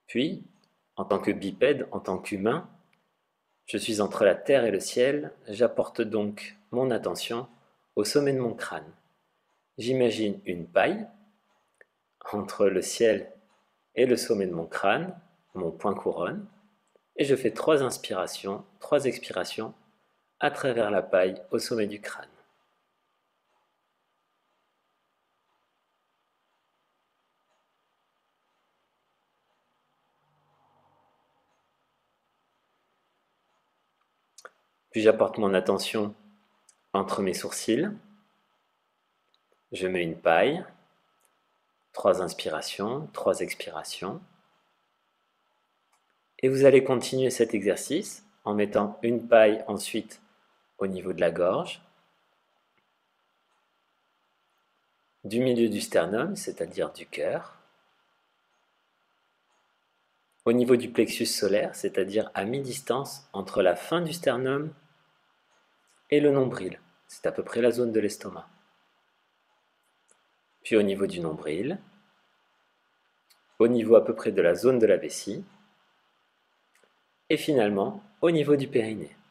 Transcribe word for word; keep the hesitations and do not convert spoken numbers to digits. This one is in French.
Puis, en tant que bipède, en tant qu'humain, je suis entre la terre et le ciel, j'apporte donc mon attention au sommet de mon crâne. J'imagine une paille entre le ciel et le sommet de mon crâne, mon point couronne, et je fais trois inspirations, trois expirations à travers la paille au sommet du crâne. Puis j'apporte mon attention entre mes sourcils, je mets une paille, trois inspirations, trois expirations, et vous allez continuer cet exercice en mettant une paille ensuite au niveau de la gorge, du milieu du sternum, c'est-à-dire du cœur, au niveau du plexus solaire, c'est-à-dire à mi-distance entre la fin du sternum et le nombril, c'est à peu près la zone de l'estomac. Puis au niveau du nombril, au niveau à peu près de la zone de la vessie, et finalement au niveau du périnée.